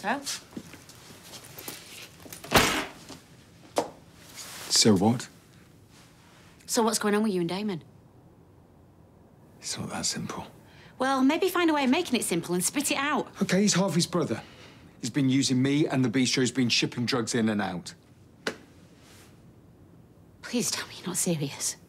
so. So what? So what's going on with you and Damon? It's not that simple. Well, maybe find a way of making it simple and spit it out. OK, he's Harvey's brother. He's been using me and the bistro's been shipping drugs in and out. Please tell me you're not serious.